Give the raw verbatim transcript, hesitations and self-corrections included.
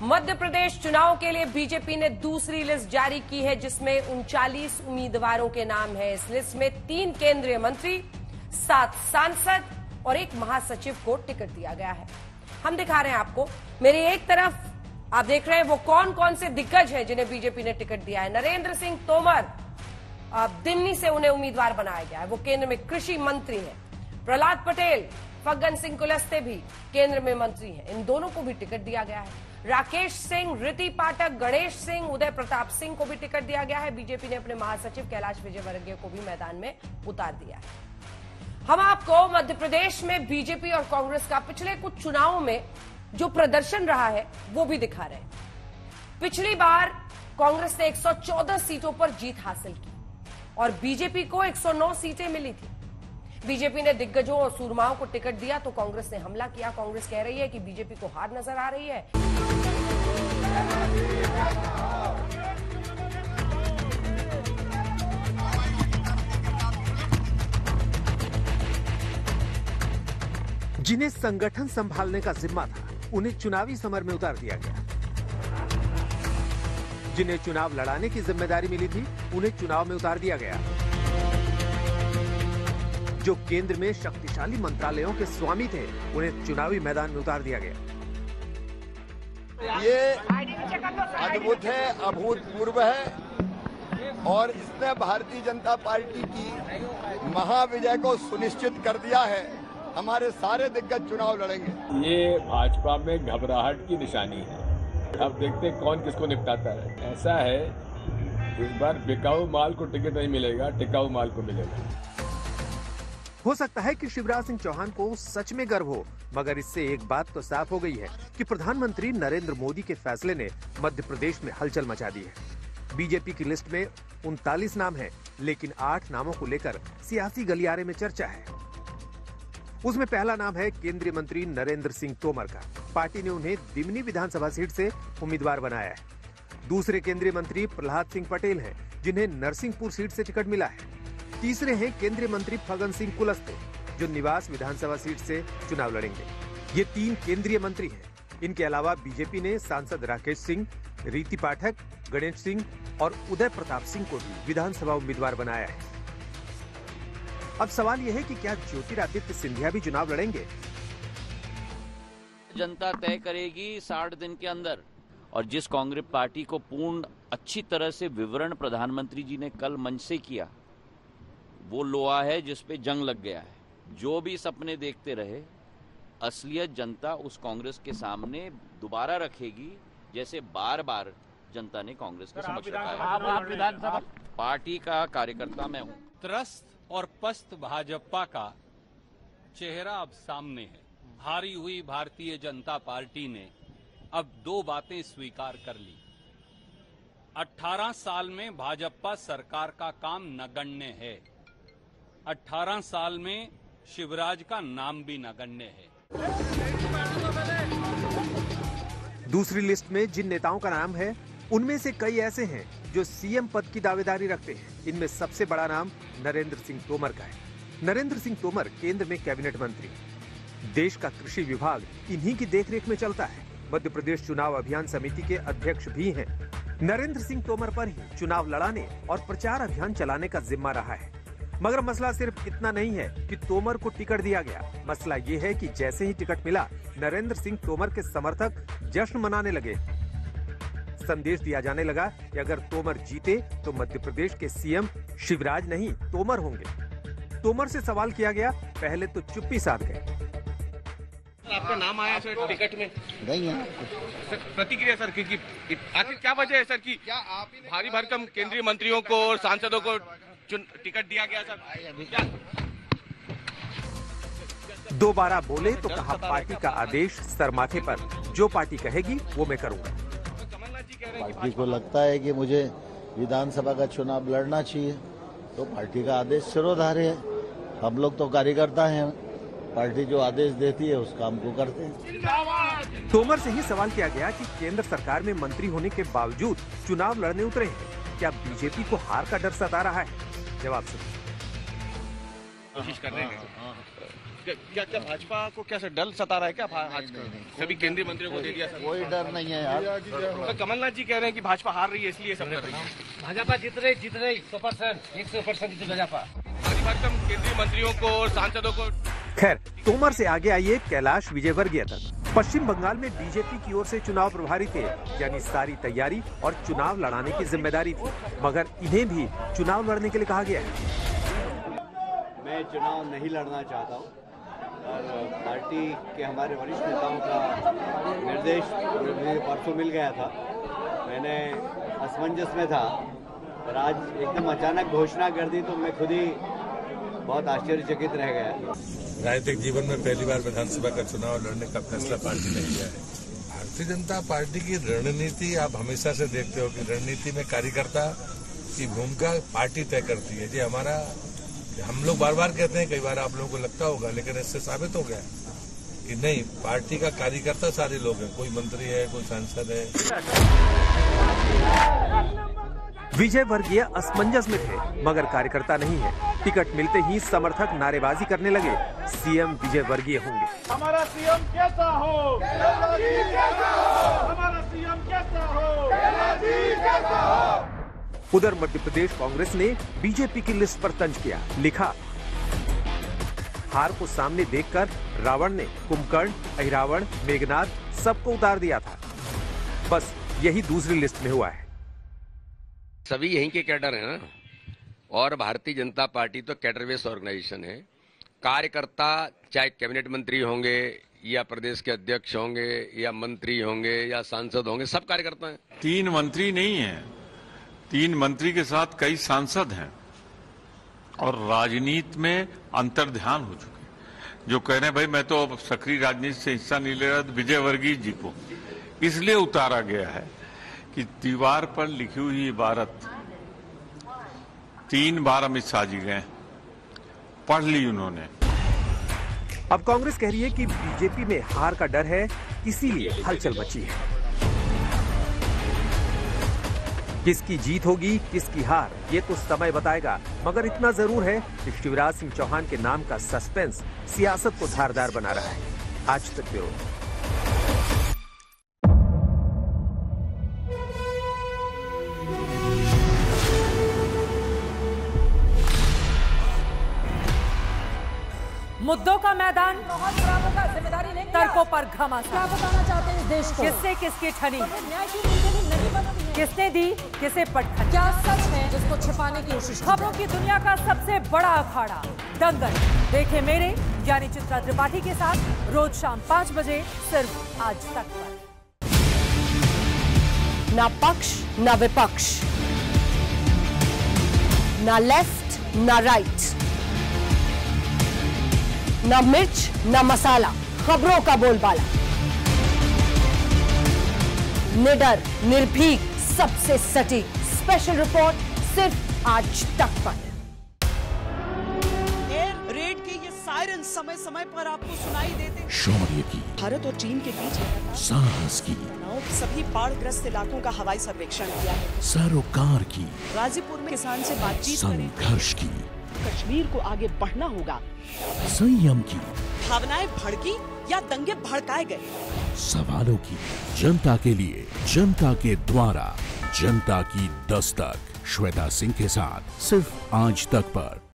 मध्य प्रदेश चुनाव के लिए बीजेपी ने दूसरी लिस्ट जारी की है, जिसमें उनचालीस उम्मीदवारों के नाम है। इस लिस्ट में तीन केंद्रीय मंत्री, सात सांसद और एक महासचिव को टिकट दिया गया है। हम दिखा रहे हैं आपको। मेरी एक तरफ आप देख रहे हैं वो कौन कौन से दिग्गज हैं जिन्हें बीजेपी ने टिकट दिया है। नरेंद्र सिंह तोमर, दिल्ली से उन्हें उम्मीदवार बनाया गया है, वो केंद्र में कृषि मंत्री हैं। प्रहलाद पटेल, फग्गन सिंह कुलस्ते भी केंद्र में मंत्री हैं, इन दोनों को भी टिकट दिया गया है। राकेश सिंह, ऋति पाठक, गणेश सिंह, उदय प्रताप सिंह को भी टिकट दिया गया है। बीजेपी ने अपने महासचिव कैलाश विजयवर्गीय को भी मैदान में उतार दिया है। हम आपको मध्य प्रदेश में बीजेपी और कांग्रेस का पिछले कुछ चुनावों में जो प्रदर्शन रहा है वो भी दिखा रहे हैं। पिछली बार कांग्रेस ने एक सौ चौदह सीटों पर जीत हासिल की और बीजेपी को एक सौ नौ सीटें मिली थी। बीजेपी ने दिग्गजों और सूरमाओं को टिकट दिया तो कांग्रेस ने हमला किया। कांग्रेस कह रही है कि बीजेपी को हार नजर आ रही है। जिन्हें संगठन संभालने का जिम्मा था, उन्हें चुनावी समर में उतार दिया गया। जिन्हें चुनाव लड़ाने की जिम्मेदारी मिली थी, उन्हें चुनाव में उतार दिया गया। जो केंद्र में शक्तिशाली मंत्रालयों के स्वामी थे, उन्हें चुनावी मैदान में उतार दिया गया। ये अद्भुत है, अभूतपूर्व है और इसने भारतीय जनता पार्टी की महाविजय को सुनिश्चित कर दिया है। हमारे सारे दिग्गज चुनाव लड़ेंगे। ये भाजपा में घबराहट की निशानी है। अब देखते हैं कौन किसको निपटाता है। ऐसा है, इस बार बिकाऊ माल को टिकट नहीं मिलेगा, टिकाऊ माल को मिलेगा। हो सकता है कि शिवराज सिंह चौहान को सच में गर्व हो, मगर इससे एक बात तो साफ हो गई है कि प्रधानमंत्री नरेंद्र मोदी के फैसले ने मध्य प्रदेश में हलचल मचा दी है। बीजेपी की लिस्ट में उनतालीस नाम हैं, लेकिन आठ नामों को लेकर सियासी गलियारे में चर्चा है। उसमें पहला नाम है केंद्रीय मंत्री नरेंद्र सिंह तोमर का। पार्टी ने उन्हें दिमनी विधानसभा सीट से उम्मीदवार बनाया है। दूसरे केंद्रीय मंत्री प्रहलाद सिंह पटेल हैं, जिन्हें नरसिंहपुर सीट से टिकट मिला है। तीसरे हैं केंद्रीय मंत्री फग्गन सिंह कुलस्ते, जो निवास विधानसभा सीट से चुनाव लड़ेंगे। ये तीन केंद्रीय मंत्री हैं। इनके अलावा बीजेपी ने सांसद राकेश सिंह, ऋति पाठक, गणेश सिंह और उदय प्रताप सिंह को भी विधानसभा उम्मीदवार बनाया है। अब सवाल यह है कि क्या ज्योतिरादित्य सिंधिया भी चुनाव लड़ेंगे? जनता तय करेगी साठ दिन के अंदर। और जिस कांग्रेस पार्टी को पूर्ण अच्छी तरह से विवरण प्रधानमंत्री जी ने कल मंच से किया, वो लोहा है जिस पे जंग लग गया है। जो भी सपने देखते रहे, असलियत जनता उस कांग्रेस के सामने दोबारा रखेगी, जैसे बार बार जनता ने कांग्रेस के समक्ष रखा है। पार्टी का कार्यकर्ता मैं हूँ। त्रस्त और पस्त भाजपा का चेहरा अब सामने है। हारी हुई भारतीय जनता पार्टी ने अब दो बातें स्वीकार कर ली। अठारह साल में भाजपा सरकार का काम नगण्य है। अठारह साल में शिवराज का नाम भी नगण्य है। दूसरी लिस्ट में जिन नेताओं का नाम है, उनमें से कई ऐसे हैं जो सीएम पद की दावेदारी रखते हैं। इनमें सबसे बड़ा नाम नरेंद्र सिंह तोमर का है। नरेंद्र सिंह तोमर केंद्र में कैबिनेट मंत्री, देश का कृषि विभाग इन्हीं की देखरेख में चलता है। मध्य प्रदेश चुनाव अभियान समिति के अध्यक्ष भी हैं। नरेंद्र सिंह तोमर पर ही चुनाव लड़ाने और प्रचार अभियान चलाने का जिम्मा रहा है। मगर मसला सिर्फ इतना नहीं है कि तोमर को टिकट दिया गया। मसला ये है कि जैसे ही टिकट मिला, नरेंद्र सिंह तोमर के समर्थक जश्न मनाने लगे। संदेश दिया जाने लगा कि अगर तोमर जीते तो मध्य प्रदेश के सीएम शिवराज नहीं तोमर होंगे। तोमर से सवाल किया गया, पहले तो चुप्पी साध गए। आपका नाम आया सर टिकट में? नहीं है सर, प्रतिक्रिया सर, क्योंकि आखिर क्या वजह है सर कि क्या आप भारी भरकम केंद्रीय मंत्रियों को और सांसदों को टिकट दिया गया सर? दोबारा बोले तो कहा, पार्टी का आदेश सर माथे पर, जो पार्टी कहेगी वो मैं करूंगा। पार्टी को लगता है कि मुझे विधानसभा का चुनाव लड़ना चाहिए, तो पार्टी का आदेश सिरोधार्य है। हम लोग तो कार्यकर्ता हैं, पार्टी जो आदेश देती है उस काम को करते हैं। तोमर से ही सवाल किया गया कि केंद्र सरकार में मंत्री होने के बावजूद चुनाव लड़ने उतरे हैं, क्या बीजेपी को हार का डर सता रहा है? जवाब सुनिए। कोशिश कर रहे हैं। क्या क्या भाजपा को क्या सर डर सता रहा है क्या आज सभी केंद्रीय मंत्रियों को दे दिया सर? कोई डर नहीं है यार। तो कमलनाथ जी कह रहे हैं कि भाजपा हार रही है इसलिए सब कर रही है। भाजपा जीत रही जीत रही सौ परसेंट एक सौ परसेंट जीत भाजपा। भारी भरकम केंद्रीय मंत्रियों को और सांसदों को। खैर, तोमर से आगे आइए कैलाश विजयवर्गीय तक। पश्चिम बंगाल में बीजेपी की ओर से चुनाव प्रभारी थे, यानी सारी तैयारी और चुनाव लड़ाने की जिम्मेदारी थी, मगर इन्हें भी चुनाव लड़ने के लिए कहा गया है। मैं चुनाव नहीं लड़ना चाहता हूँ और पार्टी के हमारे वरिष्ठ नेताओं का निर्देश मुझे परसों मिल गया था। मैंने असमंजस में था और आज एकदम अचानक घोषणा कर दी तो मैं खुद ही बहुत आश्चर्यचकित रह गया। राजनीतिक जीवन में पहली बार विधानसभा का चुनाव लड़ने का फैसला पार्टी ने किया है। भारतीय जनता पार्टी की रणनीति आप हमेशा से देखते हो कि रणनीति में कार्यकर्ता की भूमिका पार्टी तय करती है। जी हमारा हम लोग बार बार कहते हैं, कई बार आप लोगों को लगता होगा, लेकिन इससे साबित हो गया कि नहीं, पार्टी का कार्यकर्ता सारे लोग हैं। कोई मंत्री है, कोई सांसद है। विजयवर्गीय असमंजस में थे, मगर कार्यकर्ता नहीं है। टिकट मिलते ही समर्थक नारेबाजी करने लगे, सीएम विजयवर्गीय होंगे। हमारा सीएम कैसा हो, हमारा सीएम कैसा हो। उधर मध्य प्रदेश कांग्रेस ने बीजेपी की लिस्ट पर तंज किया, लिखा, हार को सामने देखकर रावण ने कुंभकर्ण, अहिरावण, मेघनाद सबको उतार दिया था। बस यही दूसरी लिस्ट में हुआ है। सभी यहीं के कैडर हैं ना, और भारतीय जनता पार्टी तो कैडर बेस्ड ऑर्गेनाइजेशन है। कार्यकर्ता चाहे कैबिनेट मंत्री होंगे या प्रदेश के अध्यक्ष होंगे या मंत्री होंगे या सांसद होंगे, सब कार्यकर्ता हैं। तीन मंत्री नहीं हैं, तीन मंत्री के साथ कई सांसद हैं और राजनीति में अंतर्ध्यान हो चुके। जो कह रहे हैं भाई मैं तो सक्रिय राजनीति से हिस्सा नहीं ले रहा, तो विजयवर्गीय जी को इसलिए उतारा गया है कि दीवार पर लिखी हुई इबारत तीन बार अमित शाह जी गए, पढ़ ली उन्होंने। अब कांग्रेस कह रही है कि बीजेपी में हार का डर है, इसीलिए हलचल मची है। किसकी जीत होगी, किसकी हार, ये तो समय बताएगा, मगर इतना जरूर है कि शिवराज सिंह चौहान के नाम का सस्पेंस सियासत को धारदार बना रहा है। आज तक ब्यूरो। मुद्दों का मैदान, जिम्मेदारी नहीं, तर्कों पर घमासान। क्या बताना चाहते हैं देश को? किससे किसकी ठनी, किसने दी किसे पटखनी, क्या सच है जिसको छिपाने की कोशिश। खबरों की दुनिया का सबसे बड़ा अखाड़ा दंगल देखे मेरे यानी चित्रा त्रिपाठी के साथ रोज शाम पांच बजे सिर्फ आज तक पर। ना पक्ष ना विपक्ष, ना लेफ्ट ना राइट, ना मिर्च ना मसाला, खबरों का बोलबाला, निडर निर्भीक सबसे सटीक स्पेशल रिपोर्ट सिर्फ आज तक पर। एयर रेड के ये सायरन समय समय पर आपको सुनाई देते। शौर्य की, भारत और चीन के बीच साहस की, सभी बाढ़ग्रस्त इलाकों का हवाई सर्वेक्षण किया है। सरोकार की, गाजीपुर में किसान से बातचीत, संघर्ष की, कश्मीर को आगे बढ़ना होगा, संयम की, भावनाएं भड़की या दंगे भड़काए गए, सवालों की, जनता के लिए, जनता के द्वारा, जनता की दस्तक। श्वेता सिंह के साथ सिर्फ आज तक पर।